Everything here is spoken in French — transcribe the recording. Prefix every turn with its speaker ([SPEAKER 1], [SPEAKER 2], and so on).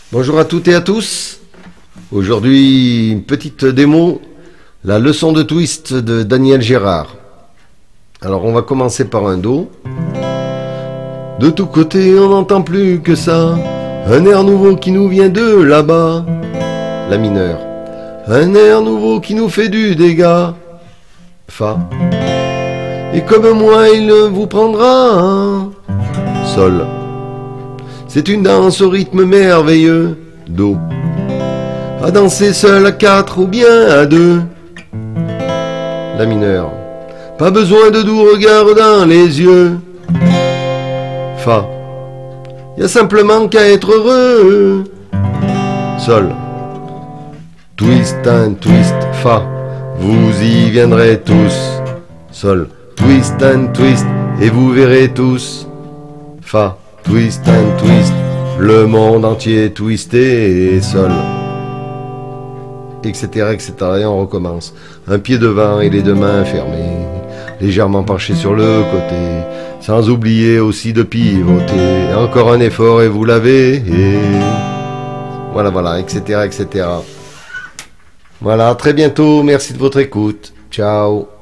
[SPEAKER 1] Bonjour à toutes et à tous. Aujourd'hui, une petite démo, la leçon de twist de Daniel Gérard. Alors on va commencer par un Do. De tous côtés, on n'entend plus que ça. Un air nouveau qui nous vient de là-bas. La mineur. Un air nouveau qui nous fait du dégât. Fa. Et comme moi, il vous prendra. Hein. Sol. C'est une danse au rythme merveilleux. Do. À danser seul à 4 ou bien à 2. La mineure. Pas besoin de doux regards dans les yeux. Fa. Y a simplement qu'à être heureux. Sol. Twist and twist, Fa. Vous y viendrez tous. Sol. Twist and twist, et vous verrez tous. Fa. Twist and twist, le monde entier twisté et Sol. Etc. etc. Et on recommence. Un pied devant et les deux mains fermées, légèrement penchées sur le côté, sans oublier aussi de pivoter. Encore un effort et vous l'avez. Et voilà, voilà, etc. etc. Voilà, à très bientôt. Merci de votre écoute. Ciao.